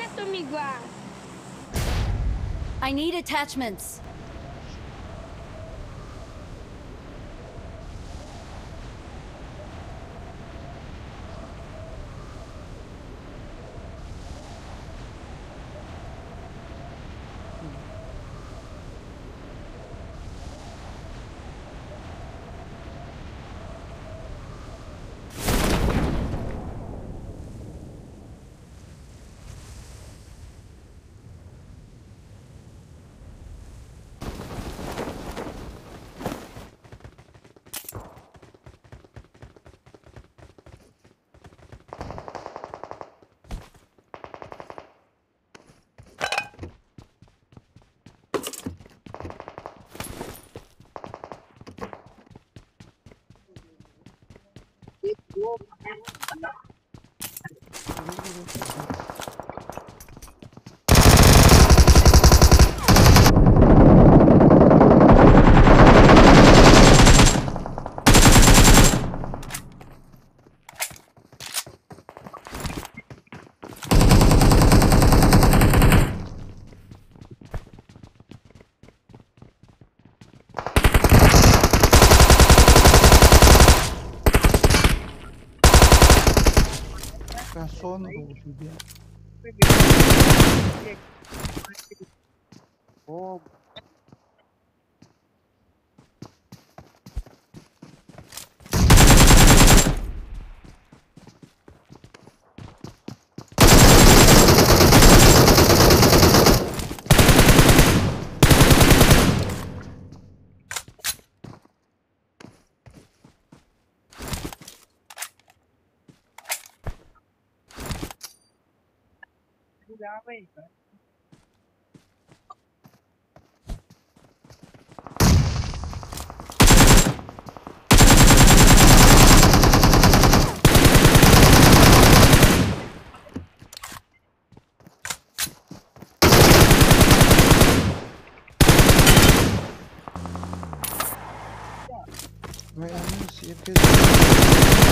I need attachments. Ben sonra oldu diye. Oh, Right, I'm gonna see if there's...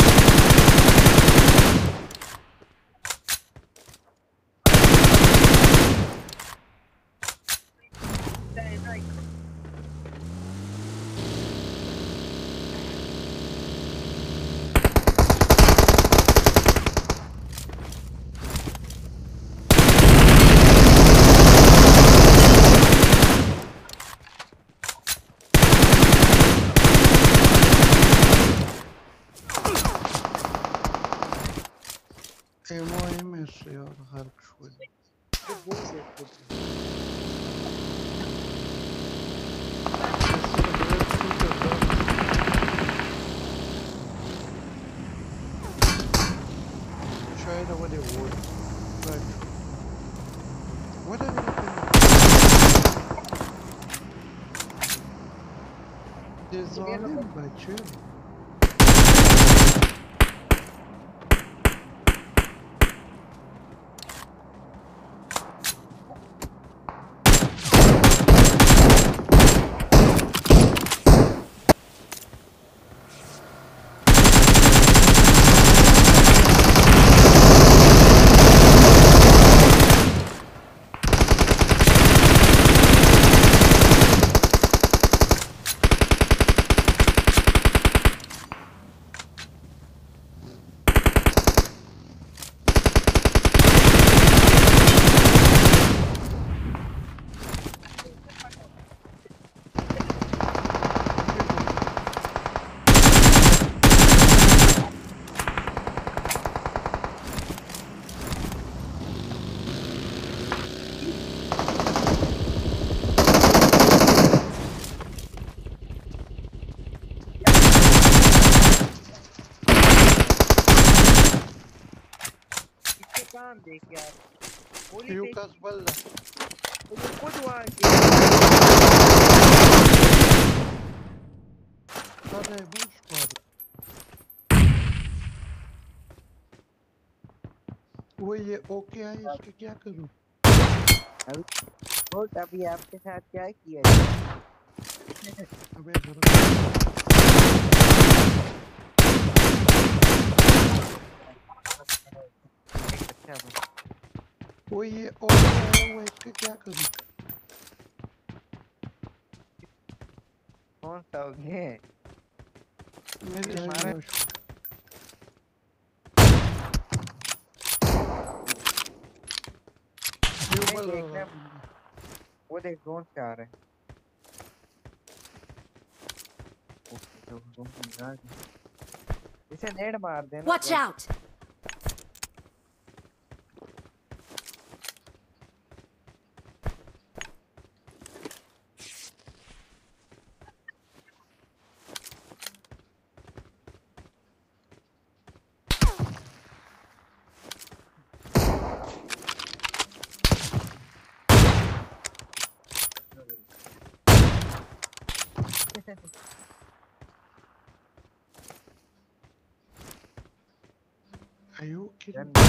MOMS ya harp şöyle. Şöyle what it would. But what are they doing? There's all in but you. देख यार Aqous वल्ला खुद वहाँ अरे Bush पर वो ये okay है इसके क्या करूं अभी आपके साथ क्या किया अबे जरा अच्छा वो ये और आया हुआ है, इसका क्या करूं? कौन सा हो गया मेरे साइड मारा में उसको। ये नहीं ऊपर देखना वो देख ड्रोन से आ रहे हैं ओके तो ड्रोन निकाल इसे नेड मार देना Watch out! Are you kidding? Gone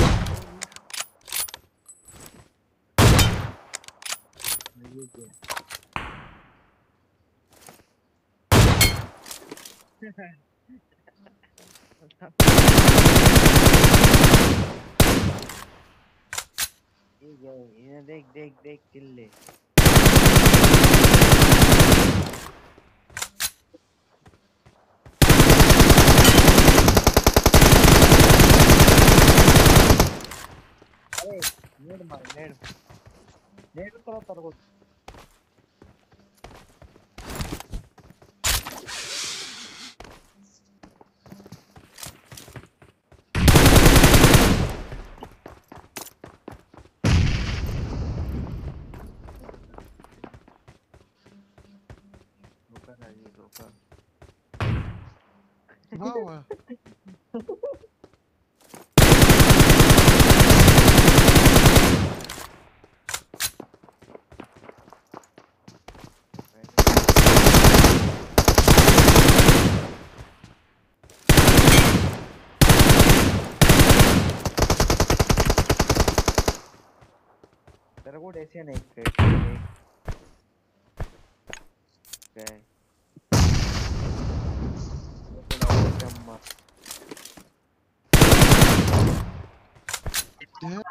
ये गया ये गया इन्हें देख देख देख किल ले अरे नेड मार नेड नेड तो तेरे को धोखा था ये धोखा वाह वाह। तेरे को ऐसे नहीं क्रेट गए थोड़ा और जम्मा Damn.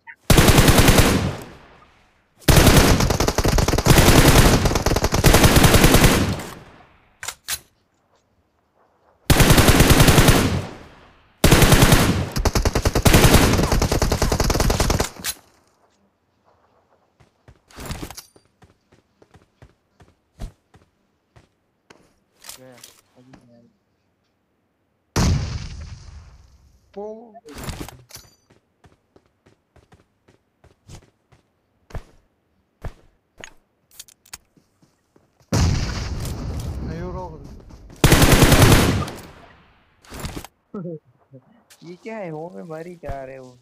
गया अभी गया Pô, aí eu não. ये क्या है हो में मर ही जा रहे हो